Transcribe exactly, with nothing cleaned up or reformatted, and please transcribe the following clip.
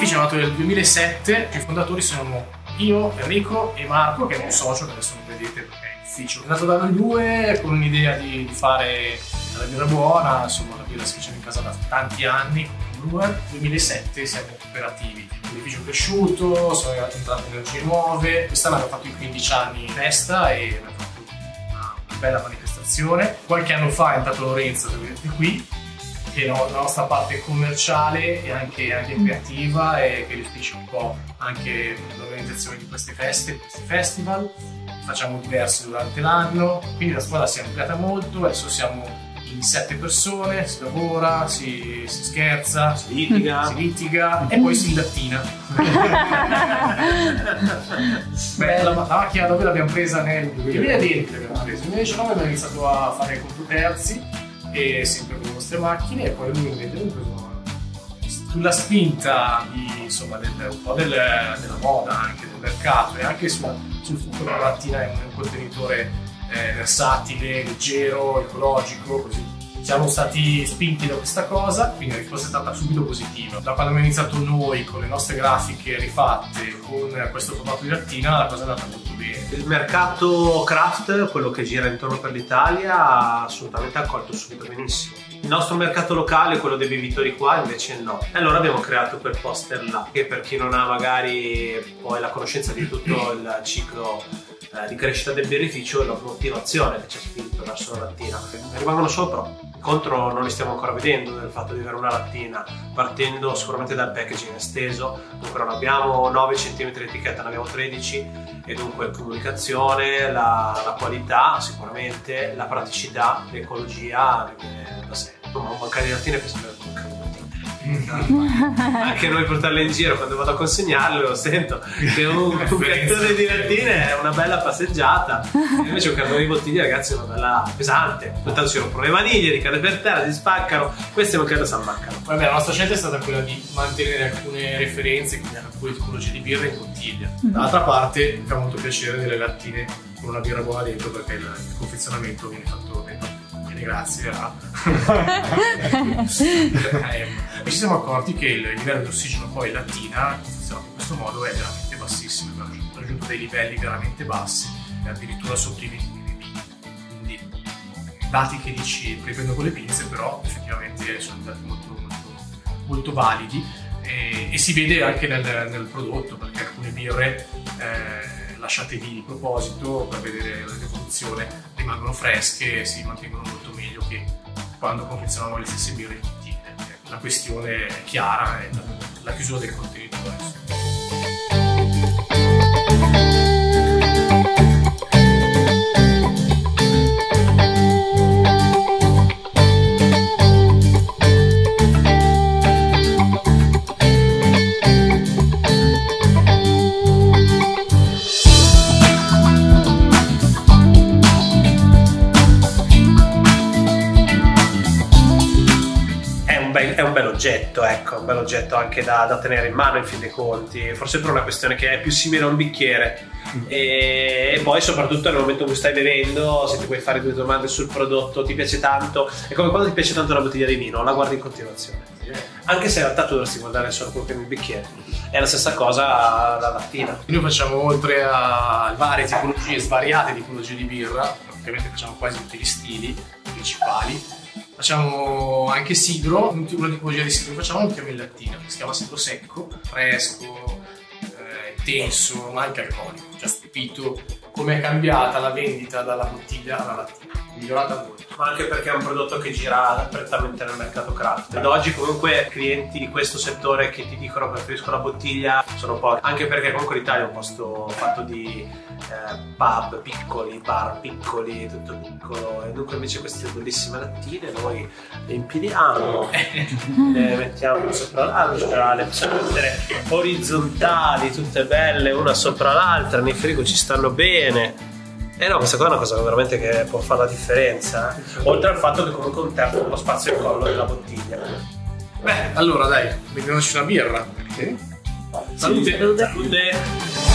birrificio è nato nel duemilasette, i fondatori sono io, Enrico e Marco, che è un socio, che adesso non vedete perché è in ufficio. È nato da noi due con un'idea di, di fare la birra buona, insomma la birra che facciamo in casa da tanti anni, con Brewer. duemilasette siamo operativi, l'edificio è cresciuto, sono entrate energie nuove, quest'anno abbiamo fatto i quindici anni in festa e abbiamo fatto una, una bella manifestazione. Qualche anno fa è entrato Lorenzo, che vedete qui, che è la nostra parte commerciale e anche, anche creativa, e che gestisce un po' anche l'organizzazione di queste feste, questi festival. Facciamo diversi durante l'anno, quindi la squadra si è ampliata molto, adesso siamo in sette persone, si lavora, si, si scherza, si litiga, si litiga e poi si lattina. Beh, la, la macchina dove l'abbiamo presa nel duemilaventi, l'abbiamo presa. nel duemiladiciannove abbiamo iniziato a fare conto terzi e sempre con le nostre macchine, e poi il duemilaventi sulla spinta di, insomma, del, un po' del, della moda, anche del mercato, e anche sulla, sul fatto che la lattina è un, un contenitore eh, versatile, leggero, ecologico, così. Siamo stati spinti da questa cosa, quindi la risposta è stata subito positiva. Da quando abbiamo iniziato noi con le nostre grafiche rifatte con questo formato di lattina, la cosa è andata molto bene. Il mercato craft, quello che gira intorno per l'Italia, ha assolutamente accolto subito benissimo. Il nostro mercato locale, quello dei bevitori qua, invece no. E allora abbiamo creato quel poster là, che per chi non ha magari poi la conoscenza di tutto il ciclo eh, di crescita del birrificio, è la motivazione che ci ha spinto verso la lattina. Ne rimangono solo pro. Contro non li stiamo ancora vedendo del fatto di avere una lattina, partendo sicuramente dal packaging esteso. Dunque non abbiamo nove centimetri di etichetta, ne abbiamo tredici, e dunque comunicazione, la, la qualità sicuramente, la praticità, l'ecologia viene da sé. Ma un bancare di lattine penso che un bancare di lattine. Anche noi portarle in giro, quando vado a consegnarle lo sento che un, un cartone di lattine è una bella passeggiata, invece un cartone di bottiglie, ragazzi, è una bella pesante. Tanto si rompono le maniglie, ricade per terra, si spaccano, queste non credo si ammaccano. Vabbè, la nostra scelta è stata quella di mantenere alcune referenze, quindi alcune tipologie di birra in bottiglia. Dall'altra parte mi fa molto piacere delle lattine con una birra buona dentro, perché il confezionamento viene fatto bene. Grazie a... eh, e ci siamo accorti che il livello di ossigeno poi in lattina, confezionato in questo modo, è veramente bassissimo. Abbiamo raggiunto dei livelli veramente bassi, addirittura sotto i venti millilitri. Quindi dati che dici riprendo con le pinze, però effettivamente sono dati molto, molto, molto validi, e, e si vede anche nel, nel prodotto, perché alcune birre eh, lasciate lì di proposito per vedere l'evoluzione rimangono fresche e si mantengono molto meglio che quando confezioniamo le stesse birre in bottiglie. La questione è chiara, è la, la chiusura del contenitore. È un bel oggetto, ecco, un bel oggetto anche da, da tenere in mano in fin dei conti, forse per una questione che è più simile a un bicchiere. Mm. E, e poi soprattutto nel momento in cui stai bevendo, se ti puoi fare due domande sul prodotto, ti piace tanto, è come quando ti piace tanto una bottiglia di vino, la guardi in continuazione. Anche se in realtà tu dovresti guardare solo quello che è nel bicchiere. È la stessa cosa la lattina. Noi facciamo, oltre a varie tipologie, svariate tipologie di birra, ovviamente facciamo quasi tutti gli stili principali. Facciamo anche sidro, una tipologia di sidro che facciamo non chiamiamo in lattina, che si chiama sidro secco, fresco, eh, intenso, ma anche alcolico. Ci ha stupito come è cambiata la vendita dalla bottiglia alla lattina, migliorata molto. Ma anche perché è un prodotto che gira prettamente nel mercato craft. Ad oggi comunque clienti di questo settore che ti dicono preferisco la bottiglia sono pochi, anche perché comunque l'Italia è un posto fatto di eh, pub piccoli, bar piccoli, tutto piccolo, e dunque invece queste bellissime lattine noi le impiliamo, le mettiamo sopra l'altra, le possiamo mettere orizzontali, tutte belle una sopra l'altra, nei frigo ci stanno bene. Eh no, questa qua è una cosa veramente che può fare la differenza, eh? Oltre al fatto che comunque un terzo dello spazio e collo della bottiglia. Beh, allora dai, beviamoci una birra. Salute! Salute!